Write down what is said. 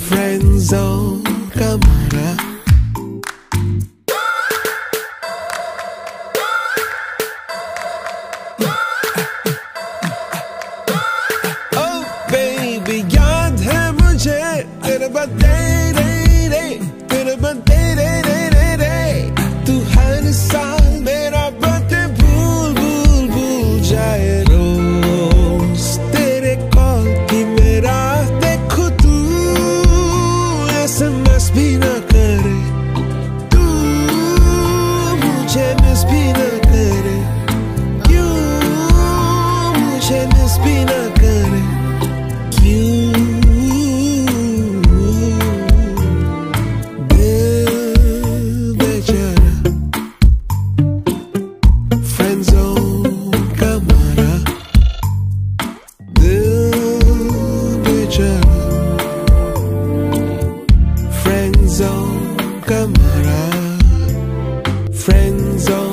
friendzone का मारा Oh baby याद है मुझे तेरे बर्थडे तेरे बर्थडे तू हर साल मेरा बर्थडे भूल जाए रोज तेरे कॉल की मेरा देखो तू SMS भी ना करे तू मुझे मिस भी ना करे क्यों मुझे मिस भी ना करे क्यों दिल बेचारा friendzone का मारा दिल बेचारा friendzone का मारा friendzone